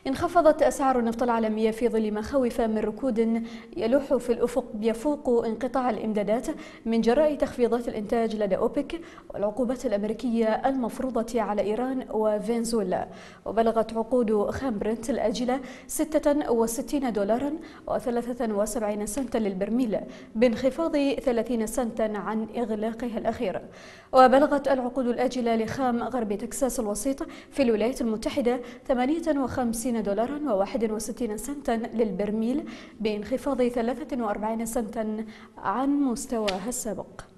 انخفضت أسعار النفط العالمية في ظل مخاوف من ركود يلوح في الأفق يفوق انقطاع الإمدادات من جراء تخفيضات الإنتاج لدى أوبك والعقوبات الأمريكية المفروضة على إيران وفنزويلا. وبلغت عقود خام برنت الآجلة $66 و73 سنتا للبرميل بانخفاض 30 سنتا عن إغلاقها الأخير. وبلغت العقود الآجلة لخام غرب تكساس الوسيط في الولايات المتحدة $58 و61 سنتا للبرميل بانخفاض 43 سنتا عن مستواها السابق.